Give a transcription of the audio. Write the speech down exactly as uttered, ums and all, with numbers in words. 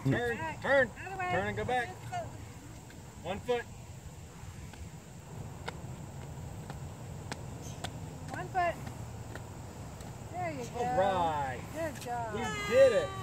Turn, turn, turn and go back. One foot. One foot. There you go. All right. Good job. You did it.